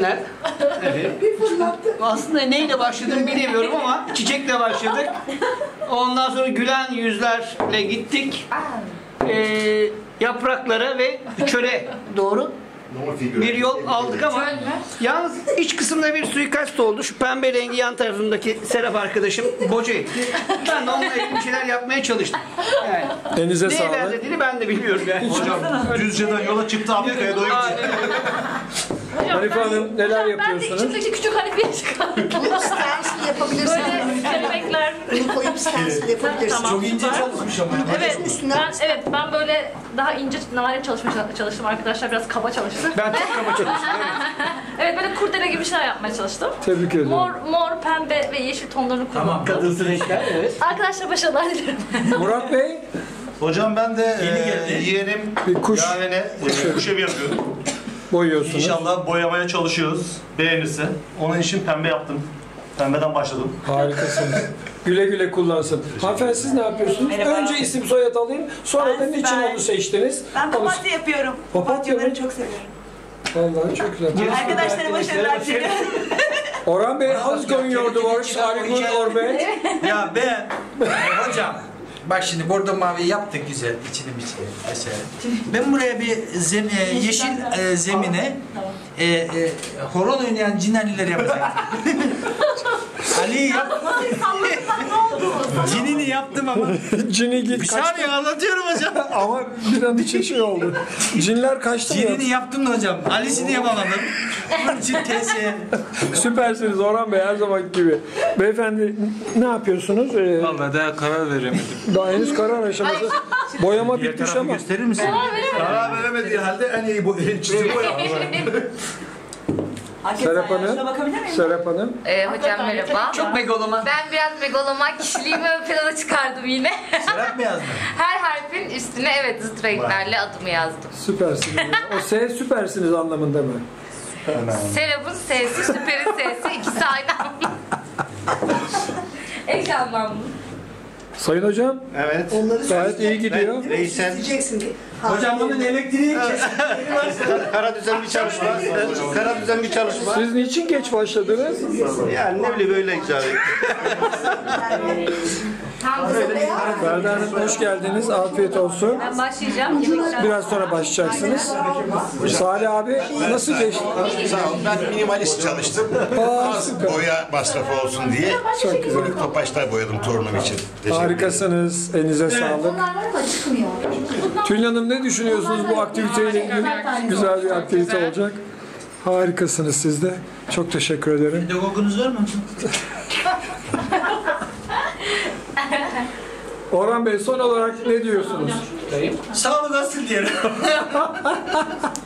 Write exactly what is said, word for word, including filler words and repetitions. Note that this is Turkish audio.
çiçekler. Evet. Aslında neyle başladım bilemiyorum ama çiçekle başladık. Ondan sonra gülen yüzlerle gittik. Ee, yapraklara ve çöle doğru bir yol aldık ama yalnız iç kısımda bir suikast oldu. Şu pembe rengi yan tarafındaki Serap arkadaşım boca etti. Ben de onunla ilgili bir şeyler yapmaya çalıştım. Yani, Elinize ne sağlık. ilerlediğini ben de biliyorum yani. Hocam Düzce'den yola çıktı Afrika'ya doğru gidiyor. Hanife Hanım neler Ben de yapıyorsunuz? içimdeki küçük Hanife'ye çıkardım. Stensil yapabilirsin. Böyle kelebekler. Bunu koyup stensil yapabilirsin. Tamam. Çok ince çalışmış ama. Evet, ben, evet ben böyle daha ince narin çalışmaya çalıştım arkadaşlar, biraz kaba çalıştım. Ben çok kaba çalıştım. Evet. Evet, böyle kurdele gibi şeyler yapmaya çalıştım. Tebrik ederim. Mor, mor, pembe ve yeşil tonlarını kullandım. Tamam, Kadınsı renkler, evet. Arkadaşlar başarılar dilerim. Murat Bey, Hocam ben de e, yeğenim Bir kuş. Yaven'e e, kuş evi yapıyorum. boyuyorsunuz. İnşallah boyamaya çalışıyoruz. Beğenirse. Onun için pembe yaptım. Pembeden başladım. Harikasınız. Güle güle kullansın. Hanımefendi siz ne yapıyorsunuz? Merhaba. Önce isim soyad alayım. Sonra da Ben- niçin ben- onu seçtiniz? Ben Onu- papatya yapıyorum. Papatya Papatyaları mı? çok seviyorum. Vallahi çok güzel. Arkadaşlara başarılar dilerim. Orhan Bey, how's going your divorce? Are you good or bad? Ya ben hocam bak şimdi bordo mavi yaptık güzel içini içini aşağı. Ben buraya bir zem, e, yeşil e, zemine e, e, horon oynayan cinaniler yapacaktım. Ali yap. Cinini yaptım ama. Cini git Bir kaçtı. saniye anlatıyorum hocam. Ama bir an için şey oldu. Cinler kaçtı mı? Cinini yaptım da hocam. Ali'sini yapamadım. Onun için tesiye. Süpersiniz Orhan Bey, her zaman gibi. Beyefendi ne yapıyorsunuz? Ee, Vallahi daha karar veremedim. daha henüz karar aşaması. Boyama bitmiş ama. Gösterir misin? Karar veremediği halde en iyi bu çizim bu ya. Serap Şuna Hanım. bakabilir miyim? Serap Hanım. Ee, hocam merhaba. Çok megaloman. Ben biraz megaloman kişiliğimi ön plana çıkardım yine. Serap mı yazdın? Her harfin üstüne evet zıt renklerle adımı yazdım. Süpersiniz. ya. O S süpersiniz anlamında mı? Serap'ın S'si, Süper'in S'si ikisi aynı anlamda. Eş anlamlı. Sayın hocam, Evet. Onları gayet iyi gidiyor. Reisen. söyleyeceksin diye. Hocam bunun elektriği Kara düzen bir çalışma. Kara düzen bir çalışma. Siz niçin geç başladınız? Yani ne bileyim böyle icra etti. Tam Ferda Hanım hoş geldiniz. Afiyet olsun. Ben başlayacağım. Yemekler. Biraz sonra başlayacaksınız. Salih abi nasıl geçti? Sağ ol. Ben minimalist çalıştım. Aa, Az süper. boya masrafı olsun diye. Çok güzel. Böyle topaçlar boyadım torunum için. Teşekkür ederim. Harikasınız. Elinize sağlık. Onlar var ama çıkmıyor. Tülin Hanım ne düşünüyorsunuz bu aktiviteyle ilgili? Güzel bir aktivite olacak. Harikasınız siz de. Çok teşekkür ederim. Pedagogunuz var mı? Orhan Bey son olarak ne diyorsunuz? Sağ olun nasıl diyelim.